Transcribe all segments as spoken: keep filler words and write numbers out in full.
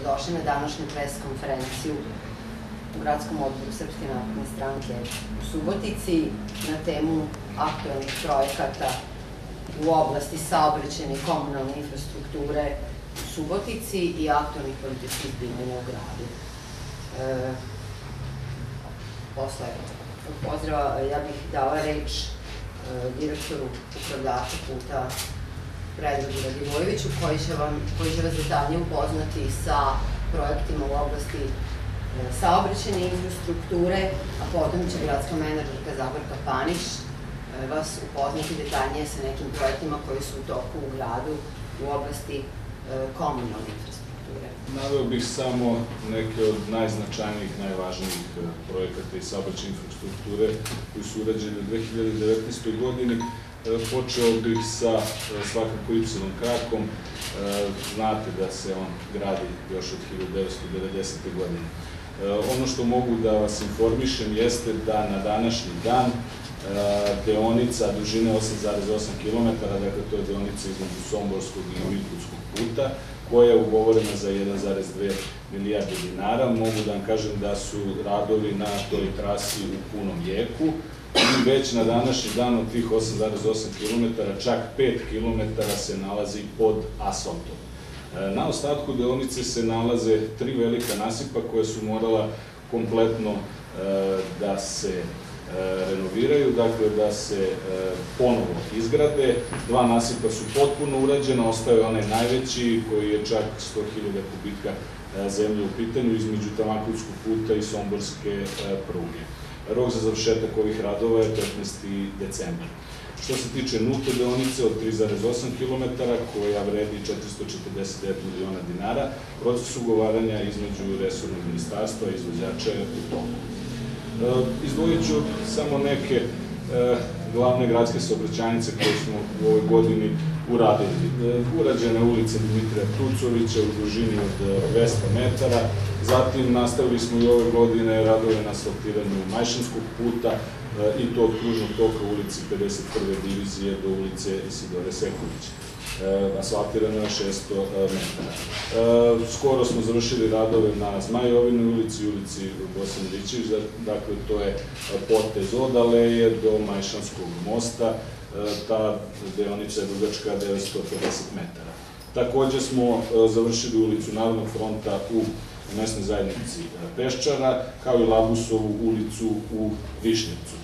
dobrodošli na današnju pres konferenciju u Gradskom odboru Srpske napredne stranke u Subotici na temu aktuelnih projekata u oblasti saobraćajne i komunalne infrastrukture u Subotici i aktuelnih političkih zbivanja u gradu. Posle pozdrava ja bih dala reč direktoru upravljača puta Predragu Radivojeviću, koji će vas detaljnije upoznati sa projektima u oblasti saobraćajne infrastrukture, a potom će gradska menadžerka Zagorka Panić vas upoznati detaljnije sa nekim projektima koji su u toku u gradu u oblasti komunalne infrastrukture. Naveo bih samo neke od najznačajnijih, najvažnijih projekata i saobraćajne infrastrukture koji su urađeni u dve hiljade devetnaestoj godini. Počeo bih sa svakako Y krakom. Znate da se on gradi još od hiljadu devetsto devedesete. godine. Ono što mogu da vas informišem jeste da na današnji dan deonica dužine osam zarez osam kilometara, dakle to je deonica između Somborskog i Miljkovskog puta, koja je ugovorena za jedan zarez dve milijarde dinara. Mogu da vam kažem da su radovi na toj trasi u punom jeku i već na današnji dan od tih osam zarez osam kilometara čak pet kilometara se nalazi pod asfaltom. Na ostatku deonice se nalaze tri velika nasipa koja su morala kompletno da se renoviraju, dakle da se ponovo izgrade. Dva nasipa su potpuno urađena, ostaje onaj najveći koji je čak sto hiljada kubika zemlje u pitanju između Tamakovskog puta i Somborske pruge. Rok za završetak ovih radova je petnaesti decembar. Što se tiče nulte deonice od tri zarez osam kilometara, koja vredi četiristo četrdeset devet miliona dinara, proces ugovaranja između resornog ministarstva i izvođača je u toku. Izdvojit ću samo neke glavne gradske saobraćajnice koje smo u ovoj godini uradili. Urađena je ulica Dimitrija Tucovića u dužini od dvesta metara, zatim nastavili smo i ove godine radove na asfaltiranju Majšanskog puta i to od kružnog toka u ulici pedeset prve divizije do ulice Isidore Sekulića. Asfaltirano je šesto metara. Skoro smo završili radove na Zmajovinoj ulici i ulici Bosan Rićević, dakle to je potez od Aleje do Majšanskog mosta, ta deonica je dugačka devetsto pedeset metara. Takođe smo završili ulicu Narodnog fronta u mesnoj zajednici Peščara, kao i Labusovu ulicu u Višnjevcu.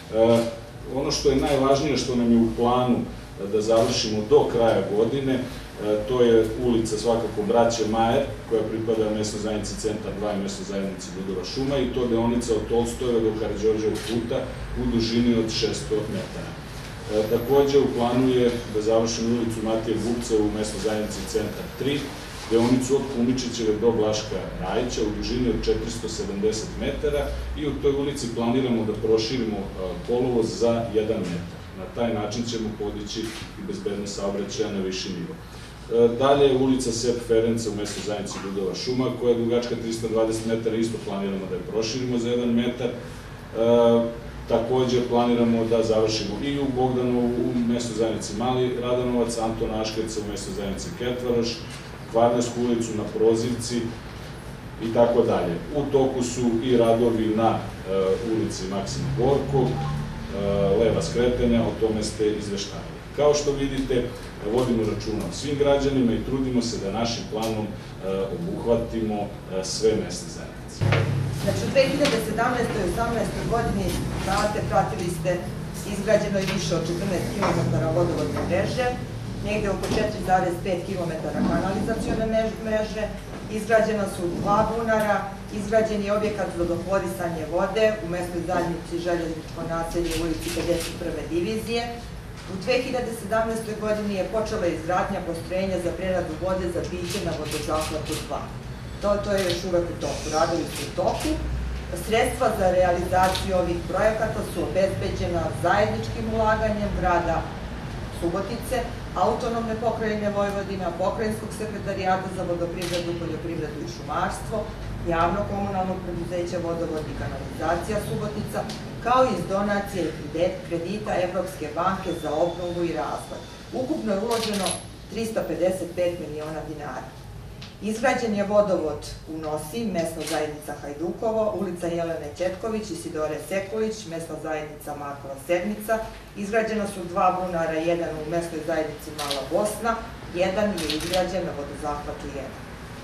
Ono što je najvažnije, što nam je u planu da završimo do kraja godine, to je ulica svakako Braće Majer, koja pripada mesnoj zajednici Centar dva i mesnoj zajednici Dudova šuma, i to deonica od Tolstojeva do Karađorđevog puta u dužini od šesto metara. Takođe u planu je da završimo ulicu Matije Vukca u mesnoj zajednici Centar tri, deonicu od Kumičićeve do Blaška Rajića u dužini od četiristo sedamdeset metara, i u toj ulici planiramo da proširimo kolovoz za jedan metar. Na taj način ćemo podići i bezbednost saobraćaja na viši nivo. Dalje je ulica Sep Ferenca u mesnoj zajednici Dudova šuma, koja je dugačka trista dvadeset metara, isto planiramo da je proširimo za jedan metar. Takođe planiramo da završimo i u Bogdanovu u mesnoj zajednici Mali Radanovac, Antona Aškeca u mesnoj zajednici Ketvaroš, Kvarnersku ulicu na Prozivci i tako dalje. U toku su i radovi na ulici Maksima Gorkog, leva skretanja, o tome ste izveštavali. Kao što vidite, vodimo računa o svim građanima i trudimo se da našim planom obuhvatimo sve mesne zajednice. Znači, u dve hiljade sedamnaestoj i osamnaestoj godini, znate, pratili ste, izgrađeno je više od četrnaest kilometara vodovodne mreže, negde oko četiri zarez pet kilometara kanalizacione mreže, izgrađena su dva bunara, izgrađen je objekat za dovodovodisanje vode u mesnoj zajednici Željezničko naselje u ulici pedeset prve divizije. U dve hiljade sedamnaestoj godini je počela izgradnja postrojenja za preradu vode za piće na vodozahvatu dva. To je još uvek u toku, radovi su u toku. Sredstva za realizaciju ovih projekata su obezbeđena zajedničkim ulaganjem grada Subotice, Autonomne pokrajine Vojvodina, Pokrajinskog sekretarijata za vodoprivredu, poljoprivredu i šumarstvo, Javno komunalnog preduzeća Vodovod i kanalizacija Subotica, kao i iz donacije i kredita Evropske banke za obnovu i razvoj. Ukupno je uloženo trista pedeset pet miliona dinara. Izgrađen je vodovod u Nosi, mesna zajednica Hajdukovo, ulica Jelene Ćetković i Sidore Sekulić, mesna zajednica Markova Sedmica. Izgrađena su dva bunara, jedan u mesnoj zajednici Mala Bosna, jedan je izgrađen na vodozahvatu jedan.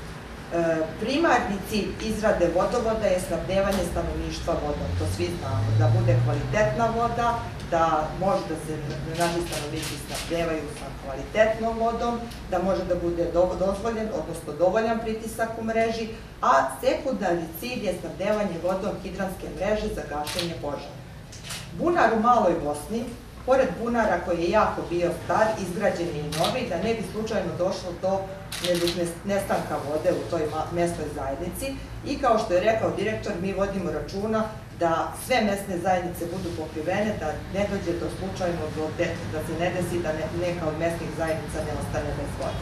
Primarni cilj izrade vodovoda je snabdevanje stanovništva vodom, to svi znamo, da bude kvalitetna voda, da može da se naši stanovnici snabdevaju sa kvalitetnom vodom, da može da bude dozvoljen, odnosno dovoljan pritisak u mreži, a sekundarni cilj je snabdevanje vodom hidranske mreže za gašenje požara. Bunar u Maloj Bosni, pored bunara koji je jako bio star, izgrađen je i novi, da ne bi slučajno došlo do nestanka vode u toj mesnoj zajednici. I kao što je rekao direktor, mi vodimo računa da sve mesne zajednice budu pokrivene, da ne dođe do slučajno da se ne desi da neka od mesnih zajednica ne ostane bez vode.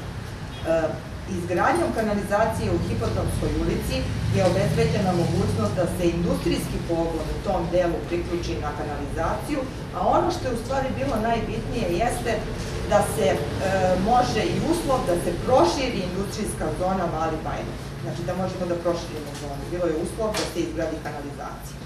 Izgradnjom kanalizacije u Hipodromskoj ulici je obezbeđena mogućnost da se industrijski pogon u tom delu priključi na kanalizaciju, a ono što je u stvari bilo najbitnije jeste da se može i uslov da se proširi industrijska zona Mali Bajmok. Znači da možemo da proširimo zonu. Bilo je uslov da se izgradi kanalizacija.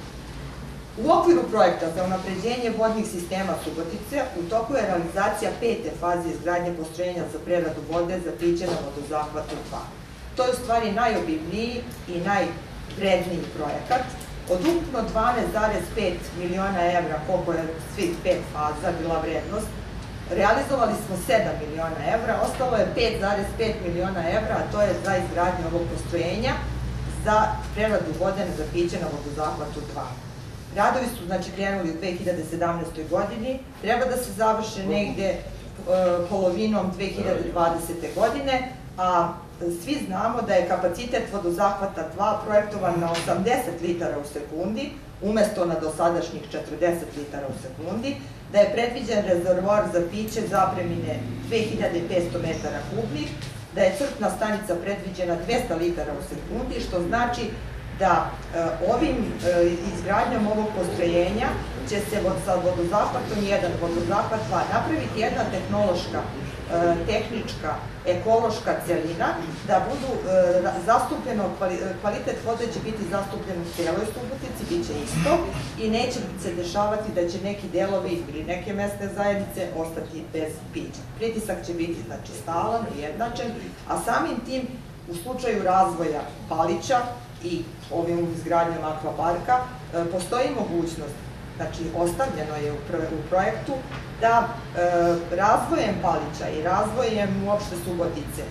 U okviru projekta za unapređenje vodnih sistema Subotice u toku je realizacija pete faze izgradnje postrojenja za preradu vode za piće na vodozahvatu dva. To je u stvari najobimniji i najvredniji projekat. Od ukupno dvanaest zarez pet miliona evra, koliko je svih pet faza bila vrednost, realizovali smo sedam miliona evra, ostalo je pet zarez pet miliona evra, a to je za izgradnju ovog postrojenja za preradu vode za piće na vodozahvatu dva. Radovi su znači krenuli u dve hiljade sedamnaestoj godini, treba da se završe negde polovinom dve hiljade dvadesete godine, a svi znamo da je kapacitet vodozahvata dva projektovan na osamdeset litara u sekundi, umesto na dosadašnjih četrdeset litara u sekundi, da je predviđen rezervoar za piće zapremine dve hiljade petsto metara kubnih, da je crpna stanica predviđena dvesta litara u sekundi, što znači da ovim izgradnjom ovog postrojenja će se sa vodozahvatom jedan, vodozahvat dva napraviti jedna tehnološka, tehnička, ekološka celina, da budu zastupljeno, kvalitet vode će biti zastupljen u cijeloj Subotici, bit će isto i neće se dešavati da će neki delovi ili neke mesne zajednice ostati bez pića. Pritisak će biti znači stalan i jednačen, a samim tim u slučaju razvoja Palića i ovim izgradnjom akvaparka postoji mogućnost, znači ostavljeno je u projektu da razvojem Palića i razvojem uopšte Subotice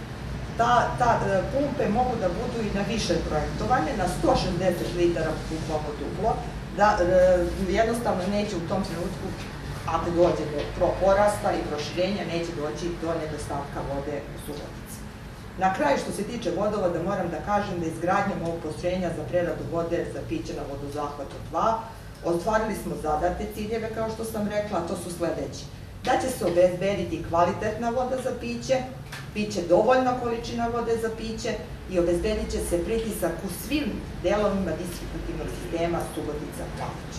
ta pumpe mogu da budu i na više projektovane, na sto šezdeset litara pumpamo duplo, da jednostavno neće u tom trenutku, ako dođe do porasta i proširenja, neće doći do nedostatka vode u Subotici. Na kraju, što se tiče vodovoda, moram da kažem da izgradnjom ovog postrojenja za preradu vode za piće na vodozahvatu dva ostvarili smo zadate ciljeve, kao što sam rekla, a to su sledeći. Da će se obezbediti kvalitetna voda za piće, biće dovoljna količina vode za piće i obezbedit će se pritisak u svim delovima distributivnog sistema Subotica-Palić.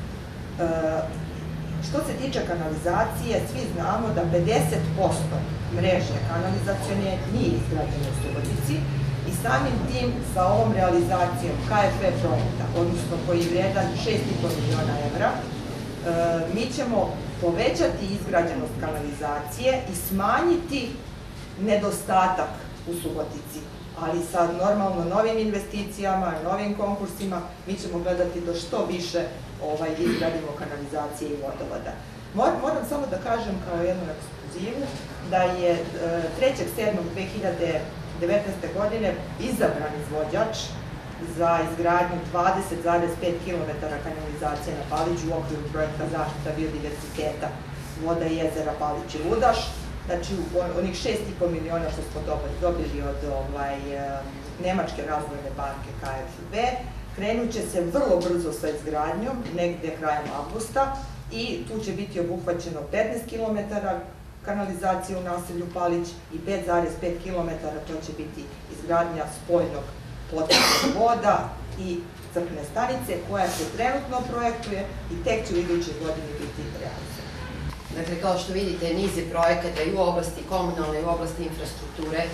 Što se tiče kanalizacije, svi znamo da pedeset posto mreže kanalizacione nije izgrađeno u Subotici i samim tim sa ovom realizacijom K F E projekta, odnosno koji je vredan šest i po miliona evra, mi ćemo povećati izgrađenost kanalizacije i smanjiti nedostatak u Subotici, ali sa normalno novim investicijama, novim konkursima, mi ćemo gledati da što više izgradimo kanalizacije i vodovoda. Moram samo da kažem kao jednu ekskluzivu da je trećeg sedmog dve hiljade devetnaeste. godine izabran izvođač za izgradnju dvadeset zarez pet kilometara kanalizacije na Paliću u okviru projekta zaštita biodiverziteta voda i jezera Palić i Ludaš. Znači, onih šest i po miliona što smo dobili od Nemačke razvojne banke K F W, krenut će se vrlo brzo sa izgradnjom, negde krajem avgusta, i tu će biti obuhvaćeno petnaest kilometara kanalizacije u naselju Palić i pet zarez pet kilometara, to će biti izgradnja spojnog potoka voda i crpne stanice, koja se trenutno projektuje i tek će u idućoj godini biti realizovana. Dakle, kao što vidite, niz je projekata i u oblasti komunalne i u oblasti infrastrukture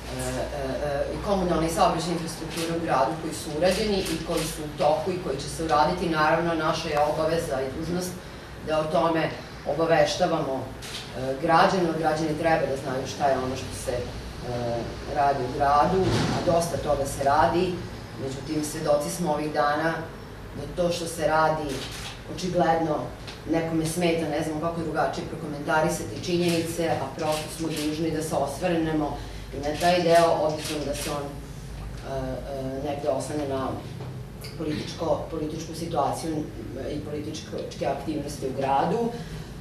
komunalne i saobraćajne infrastrukture u gradu koji su urađeni i koji su u toku i koji će se uraditi. Naravno, naša je obaveza i dužnost da o tome obaveštavamo građane. Građani treba da znaju šta je ono što se radi u gradu, a dosta toga se radi. Međutim, svedoci smo ovih dana da to što se radi očigledno nekome smeta, ne znamo kako drugačije prokomentarisati činjenice, a prosto smo dužni da se osvrnemo i na taj deo, obzirom da se on negde oslanja na političku situaciju i političke aktivnosti u gradu,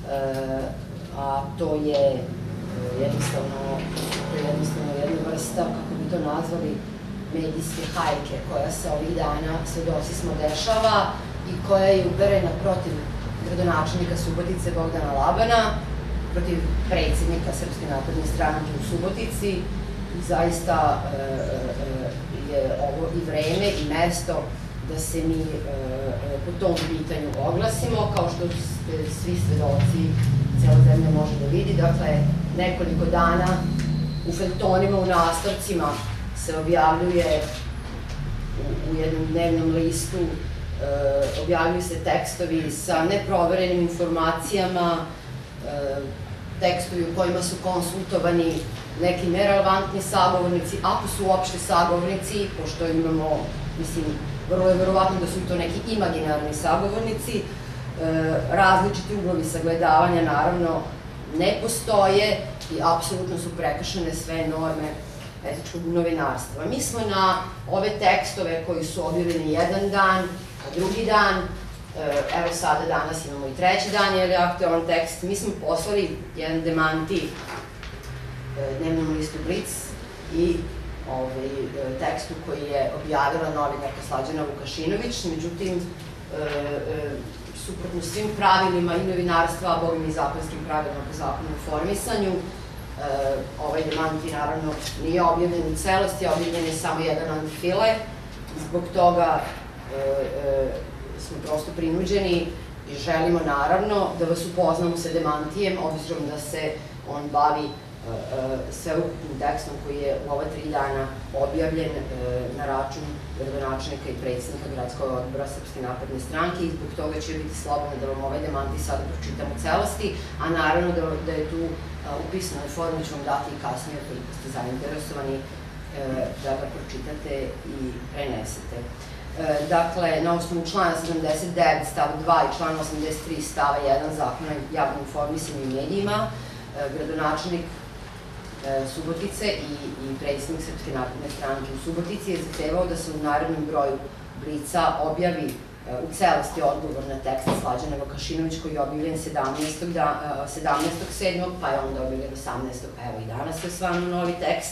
a to je jednostavno jedna vrsta, kako bi to nazvali, medijske hajke koja se ovih dana, svedoci smo, dešava i koja je uperena protiv gradonačelnika Subotice Bogdana Labana, protiv predsjednika Srpske napredne stranke u Subotici. Zaista je ovo i vreme i mesto da se mi po tom pitanju oglasimo, kao što ste svi svedoci, cijela zemlja može da vidi. Dakle, nekoliko dana u feljtonima, u nastavcima se objavljuje u jednom dnevnom listu, objavljuju se tekstovi sa neproverenim informacijama, tekstovi u kojima su konsultovani neki nerelevantni sagovornici, ako su uopšte sagovornici, pošto imamo, mislim, vrlo je verovatno da su to neki imaginarni sagovornici, različiti uglovi sagledavanja naravno ne postoje i apsolutno su prekršene sve norme etičkog novinarstva. Mi smo na ove tekstove koji su objavljeni jedan dan, a drugi dan, evo sada danas imamo i treći dan, jer je aktualan tekst, mi smo poslali jedan demanti dnevnom listu Blic i tekstu koji je objavila novinarka Slađana Vukašinović, međutim, suprotno svim pravilima i novinarstva, a bogom i zakonskim pravilima po zakonu o informisanju, ovaj demanti naravno nije objavljen u celosti, objavljen je samo jedan antifile. Zbog toga smo prosto prinuđeni i želimo naravno da vas upoznamo sa demantijem, obzirom da se on bavi sveukupnim tekstom koji je u ova tri dana objavljen na račun gradonačelnika i predsjednika gradskog odbora Srpske napredne stranke i zbog toga će biti slobodno da vam ovaj demanti sada pročitam u celosti, a naravno da je tu u pisanoj formi ću vam dati i kasnije koliko ste zainteresovani da ga pročitate i prenesete. Dakle, na osnovu člana sedamdeset devet stav dva i člana osamdeset tri stava jedan Zakona o javnom informisanju i medijima, gradonačelnik Subotice i predsjednik Srpske napredne stranke u Subotici je zahtevao da se u narednom broju Blica objavi u celosti odgovor na tekst Slađane Vukašinović koji je objavljen sedamnaestog sedmog pa je onda objavljen osamnaestog pa evo i danas je stvarno novi tekst.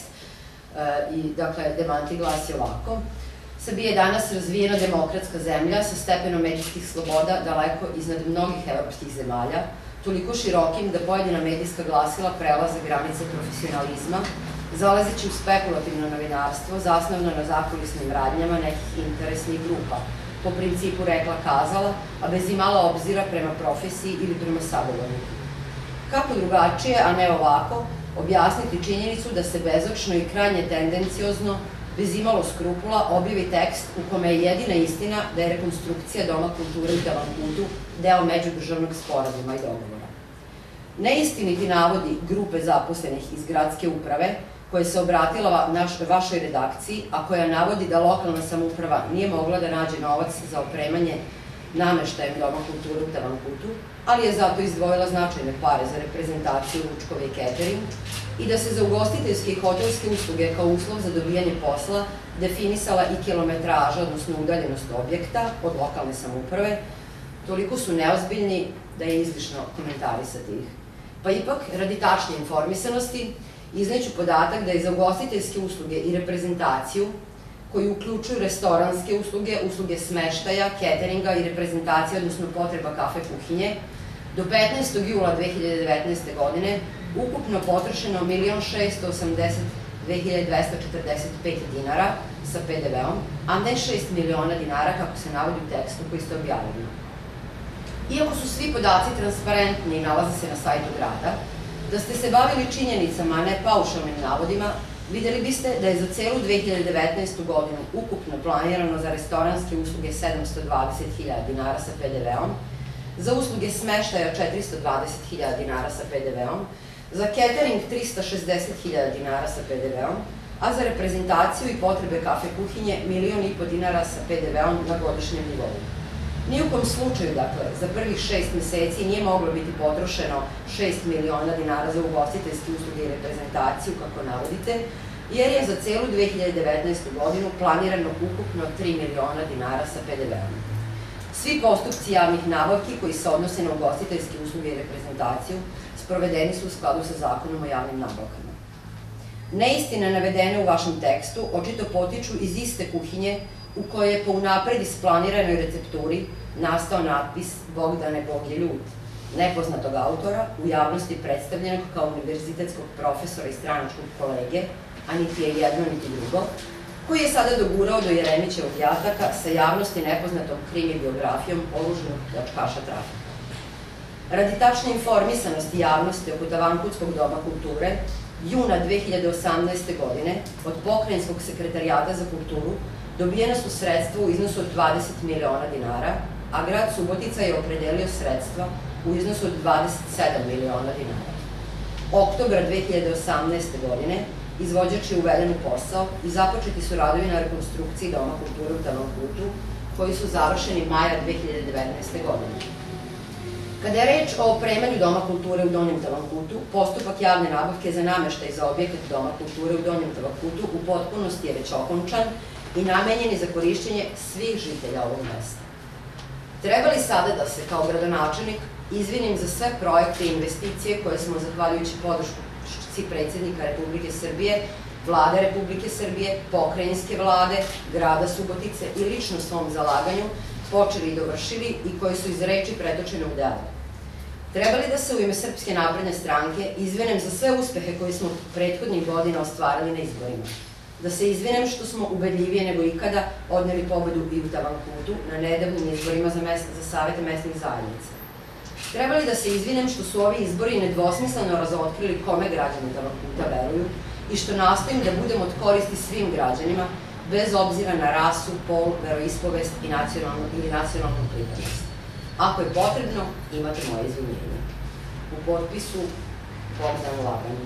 I dakle, demanti glasi ovako. Srbija je danas razvijena demokratska zemlja sa stepenom medijskih sloboda daleko iznad mnogih evropskih zemalja, toliko širokim da pojedina medijska glasila prelaze granice profesionalizma, zalazeći u spekulativno novinarstvo zasnovano na zakulisnim radnjama nekih interesnih grupa, po principu rekla-kazala, a bez imala obzira prema profesiji ili prema sagovorniku. Kako drugačije, a ne ovako, objasniti činjenicu da se bezočno i krajnje tendenciozno, bez imalo skrupula, objavi tekst u kome je jedina istina da je rekonstrukcija Doma kulture u Tavankutu deo međudržavnog sporazuma i dogovora. Neistiniti navodi grupe zaposlenih iz gradske uprave, koje se obratila vašoj redakciji, a koja navodi da lokalna samouprava nije mogla da nađe novac za opremanje nameštajem Doma kulture u Tavankutu, ali je zato izdvojila značajne pare za reprezentaciju, ručkove i catering, i da se za ugostiteljske i hotelske usluge kao uslov za dobijanje posla definisala i kilometraža, odnosno udaljenost objekta od lokalne samouprave, toliko su neozbiljni da je izlišno komentarisati ih. Pa ipak, radi tačne informisanosti, izneću podatak da je za ugostiteljske usluge i reprezentaciju, koji uključuju restoranske usluge, usluge smeštaja, cateringa i reprezentacije, odnosno potreba kafe kuhinje, do petnaestog jula dve hiljade devetnaeste. godine ukupno potrošeno milion šesto osamdeset dve hiljade dvesta četrdeset pet dinara sa pe de ve-om, a ne šest miliona dinara kako se navodi u tekstu koji ste objavili. Iako su svi podaci transparentni i nalaze se na sajtu grada, da ste se bavili činjenicama, a ne paušalnim navodima, videli biste da je za celu dve hiljade devetnaestu godinu ukupno planirano za restoranske usluge sedamsto dvadeset hiljada dinara sa P D V-om, za usluge smeštaja četiristo dvadeset hiljada dinara sa P D V-om, za catering trista šezdeset hiljada dinara sa P D V-om, a za reprezentaciju i potrebe kafe kuhinje milion i po dinara sa P D V-om na godišnjem nivou. Ni u kom slučaju, dakle, za prvih šest meseci nije moglo biti potrošeno šest miliona dinara za ugostiteljske usluge i reprezentaciju, kako navodite, jer je za celu dve hiljade devetnaestu godinu planirano ukupno tri miliona dinara sa P D V-om. Svi postupci javnih nabavki koji se odnose na ugostiteljske usluge i reprezentaciju sprovedeni su u skladu sa Zakonom o javnim nabavkama. Neistine navedene u vašem tekstu očito potiču iz iste kuhinje u kojoj je po unapred isplaniranoj recepturi nastao natpis Bog da ne Bog je ljud, nepoznatog autora, u javnosti predstavljenog kao univerzitetskog profesora i stranačkog kolege, a niti je jedno niti drugo, koji je sada dogurao do Jeremićevog jataka sa javnosti nepoznatom krimi biografijom poluženog pljačkaša trafika. Radi tačne informisanosti javnosti oko Tavankutskog doma kulture, juna dve hiljade osamnaeste. godine od Pokrajinskog sekretarijata za kulturu dobijena su sredstva u iznosu od dvadeset miliona dinara, a grad Subotica je opredelio sredstva u iznosu od dvadeset sedam miliona dinara. Oktobra dve hiljade osamnaeste. godine izvođač je uveden u posao i započeti su radovi na rekonstrukciji Doma kulture u Tavankutu, koji su završeni maja dve hiljade devetnaeste. godine. Kada je reč o opremanju Doma kulture u Donjem Tavankutu, postupak javne nabavke za nameštaj za objekat Doma kulture u Donjem Tavankutu u potpunosti je već okončan i namenjen je za korišćenje svih žitelja ovog mesta. Treba li sada da se, kao gradonačelnik, izvinim za sve projekte i investicije koje smo, zahvaljujući podršci predsjednika Republike Srbije, Vlade Republike Srbije, pokrajinske vlade, grada Subotice i lično svom zalaganju, počeli i dovršili i koji su iz reči pretočene u delo? Treba li da se u ime Srpske napredne stranke izvinem za sve uspehe koje smo prethodnih godina ostvarili na izborima? Da se izvinem što smo ubedljivije nego ikada odneli pobedu i u Tavankutu na nedavnim izborima za savete mesnih zajednica? Treba li da se izvinem što su ovi izbori nedvosmisleno razotkrili kome građani Tavankuta veruju i što nastojim da budem od koristi svim građanima, bez obzira na rasu, pol, veroispovest i ili nacionalnu pripadnost? Ako je potrebno, imate moje izvinjenje. U potpisu Bogdan Laban.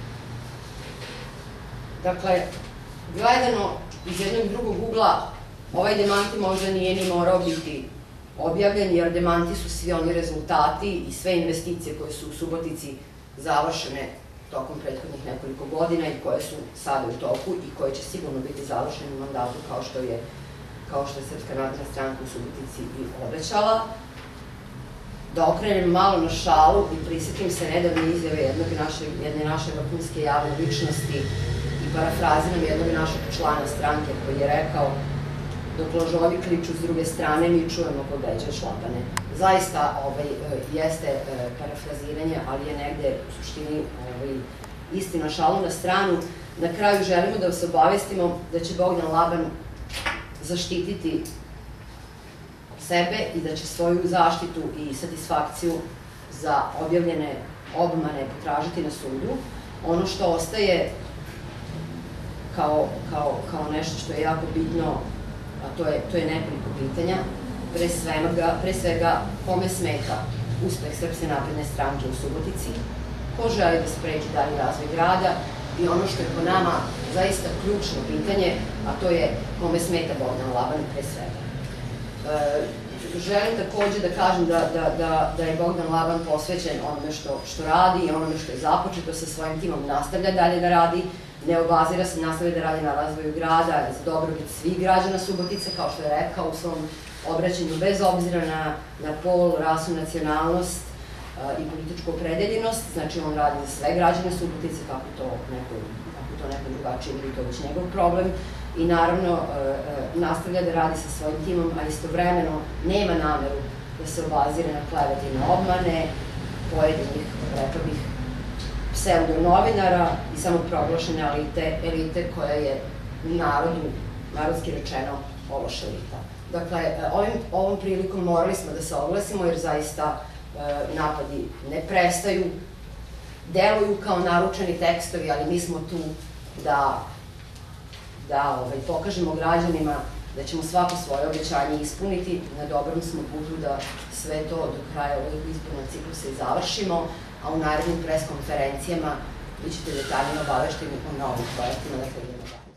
Dakle, gledano iz jednog drugog ugla, ovaj demanti možda nije ni morao biti objavljen, jer demanti su svi oni rezultati i sve investicije koje su u Subotici završene tokom prethodnih nekoliko godina i koje su sada u toku i koje će sigurno biti završene u mandatu kao što je kao što je Srpska napredna stranka u Subotici i obećala. Da okrenem malo na šalu i prisjetim se nedavne izjave jedne naše vrhunske javne ličnosti i parafraziram jednog našeg člana stranke koji je rekao: dok ložovi kliču s druge strane, mi čujemo pobeđuje šlapane. Zaista jeste parafraziranje, ali je negde u suštini istina, šalu na stranu. Na kraju želimo da vas obavestimo da će Bogdan Laban zaštititi sebe i da će svoju zaštitu i satisfakciju za objavljene obmane potražiti na sudu. Ono što ostaje kao nešto što je jako bitno, a to je nekoliko pitanja. Pre svega, kome smeta uspeh Srpske napredne stranke u Subotici, ko želi da spreči dalji razvoj grada i ono što je po nama zaista ključno pitanje, a to je kome smeta Bogdan Laban pre svega. Želim takođe da kažem da je Bogdan Laban posvećen onome što radi i onome što je započeto sa svojim timom, nastavlja dalje da radi, ne obazira se, nastavlja da radi na razvoju grada za dobrobit svih građana Subotice, kao što je rekao u svom obraćanju, bez obzira na pol, rasu, nacionalnost i političku opredeljenost. Znači, on radi za sve građane Subotice, kako to neko drugačije vidi, to je već njegov problem. I naravno, nastavlja da radi sa svojim timom, a istovremeno nema nameru da se obazire na klevete i na obmane pojedinih, rekla bih, pseudo-novinara i samoproglašene elite koja je narodu, narodski rečeno, ološa elita. Dakle, ovom prilikom morali smo da se oglasimo jer zaista napadi ne prestaju, deluju kao naručeni tekstovi, ali mi smo tu da, da ovaj, pokažemo građanima da ćemo svako svoje obećanje ispuniti. Na dobrom smo putu da sve to do kraja ovog izbornog ciklusa i završimo, a u narednim pres konferencijama vi ćete detaljno obavešteni o novim projektima na koje idemo dalje.